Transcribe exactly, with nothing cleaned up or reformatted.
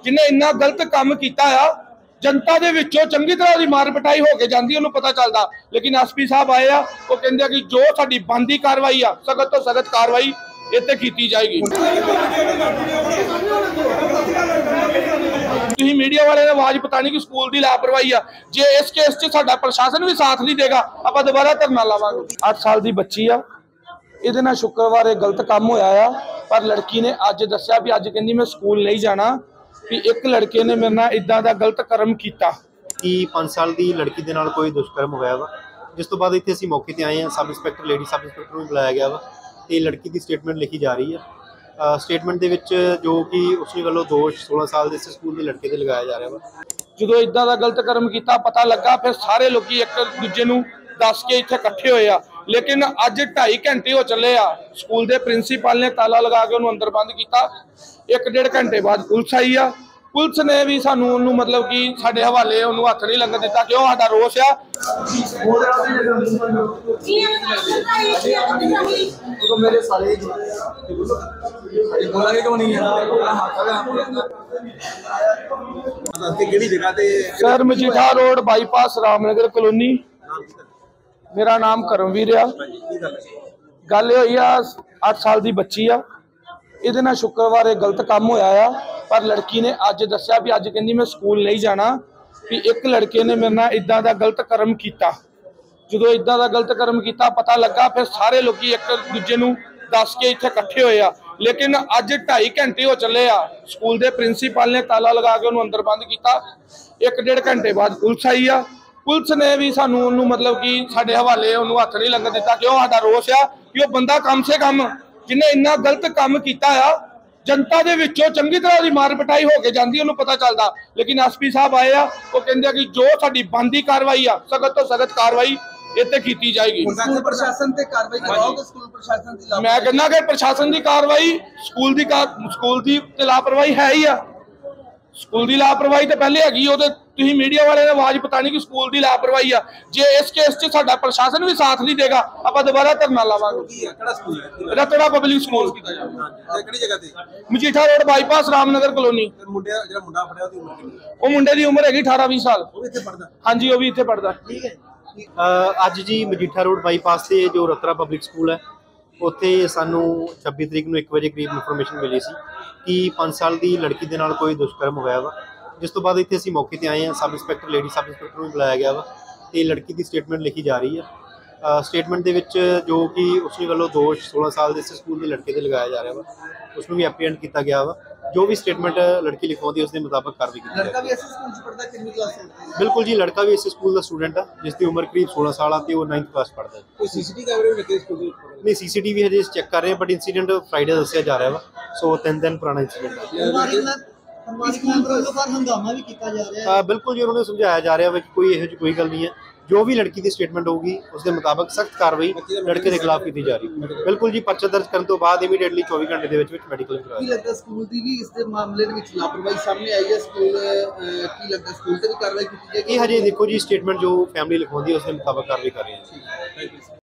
जिन्हें इन्ना गलत काम किया आ, जनता दे विचों चंगी तरह की मार पिटाई होके जाती उन्होंने पता चलता। लेकिन एस पी साहब आए आ, वो कहते कि जो साडी बनदी कार्रवाई आ सख्त तो सख्त कार्रवाई इत्ते की जाएगी। मीडिया वाले ने आवाज पता नहीं कि स्कूल की लापरवाही आ, जे इस केस च साडा प्रशासन भी साथ नहीं देगा आपां दोबारा धरना लावांगे। अठ साल की बच्ची आ, इहदे नाल शुक्रवार गलत काम होया आ, पर लड़की ने अज दस्सिया भी अज कहंदी मैं स्कूल नहीं जाना कि एक लड़के ने मेरे नाल इदां दा गलत कर्म कीता कि पांच साल की लड़की दे नाल कोई दुष्कर्म होया वा, जिस तो बाद इत्थे असीं मौके ते आए हैं। Sub inspector lady sub inspector नूं बुलाया गया वा ते लड़की की स्टेटमेंट लिखी जा रही है। स्टेटमेंट दे विच जो कि उसके वालों दोष सोलह साल के स्कूल के लड़के ते लगाया जा रहा वा। जो इदां दा गलत कर्म किया पता लगा, फिर सारे लोग एक दूजे नूं दस के इत्थे इकट्ठे होए आ। लेकिन अज ढाई घंटे हो चले आ, स्कूल के प्रिंसीपल ने ताला लगा के उन्होंने अंदर बंद किया। एक डेढ़ घंटे बाद पुलिस आई आ, पुलिस ने भी सानू उन्होंने मतलब कि साडे हवाले उन्होंने हथ नहीं लगन दिता, क्यों साडा रोष आ। Sir Majitha road bypass Ramnagar colony, मेरा नाम करमवीर आ। गल होई आ अठ साल की बच्ची आ, इहदे नाल शुक्रवार गलत काम होया आ, पर लड़की ने अज दस्सिया भी अज कहंदी मैं स्कूल नहीं जाना कि एक लड़के ने मेरे नाल इदां दा गलत कर्म किया। जो इदां दा गलत कर्म किया पता लगा, फिर सारे लोग एक दूजे नूं दस के इत्थे इकट्ठे होए आ। लेकिन अज ढाई घंटे हो चले आ, स्कूल के प्रिंसीपल ने ताला लगा के उन्होंने अंदर बंद किया। एक डेढ़ घंटे बाद पुलिस आई आ, पुलिस ने भी सानू उन्होंने मतलब कि साडे हवाले उन्होंने हथ नहीं लगन दिता, क्यों साडा रोष आ कि वो बंदा कम से कम जिन्हें इन्ना गलत काम किया आ, जनता दे विचों चंगी तरह की मार पिटाई होके जाती उन्होंने पता चलता। लेकिन एस पी साहब आए आ, वो कहते कि जो साडी बनदी कार्रवाई आ सख्त तो सख्त कार्रवाई इत्ते की जाएगी। प्रशासन ते कार्रवाई कराओगे? स्कूल प्रशासन दी मैं कहना कि प्रशासन की कार्रवाई स्कूल की स्कूल की लापरवाही है ही आ। स्कूल की लापरवाही तो पहले हैगी, वो तुसीं मीडिया वाले ने आवाज पता नहीं कि स्कूल की लापरवाही आ, जे इस केस च साडा प्रशासन भी साथ नहीं देगा आपां दोबारा धरना लावांगे। Ratra public school Majitha road bypass Ramnagar colony. वो मुंडे की उम्र हैगी अठारह बीस साल। हाँ जी, वो भी इत्थे पढ़दा। अज जी मजीठा रोड बाईपास से जो रतड़ा पब्लिक स्कूल है उत्थे सानू छब्बी तरीक नूं एक बजे करीब इन्फॉर्मेशन मिली सी कि पांच साल की लड़की दे नाल कोई दुष्कर्म होया वा, जिस तो बाद इत्थे असीं मौके ते आए हैं। Sub inspector lady sub inspector नूं बुलाया गया वा ते लड़की की स्टेटमेंट लिखी जा रही है। स्टेटमेंट दे विच जो कि उसके वालों दोष सोलह साल के स्कूल के लड़के ते लगाया जा रहा वा, उसनूं भी एप्रीहेंड किया गया वा। जो भी स्टेटमेंट लड़की लिखवाउंदी उसके मुताबिक कार्रवाई की जाएगी। लड़का भी इस स्कूल च पढ़दा? कितनी क्लास पढ़दा? बिल्कुल जी, लड़का भी इस स्कूल का स्टूडेंट है जिसकी उम्र करीब सोलह साल आती है, वो नाइन्थ क्लास पढ़ता है। कोई सीसीटीवी कैमरे लगे स्कूल दे? नहीं, सीसीटीवी हजे चेक कर रहे हैं, बट इंसीडेंट फ्राइडे दस्सिया जा रहा है, सो तीन दिन पुराना इंसीडेंट है। बिल्कुल जी, उन्होंने समझाया जा रहा है कि कोई यह कोई गल नहीं है, जो भी लड़की की स्टेटमेंट होगी उसके मुताबिक सख्त कार्रवाई लड़के के खिलाफ की जा रही है। बिल्कुल जी, पर्चा दर्ज करने तो बाद इमीडिएटली चौबीस घंटे के मैडिकल की लगता स्कूल की भी इस मामले में लापरवाही सामने आई है। स्कूल की लगता स्कूल से भी कार्रवाई की जाएगी? हजे देखो जी, स्टेटमेंट जो फैमिली लिखवाती है उसके मुताबिक कार्रवाई कर रही है।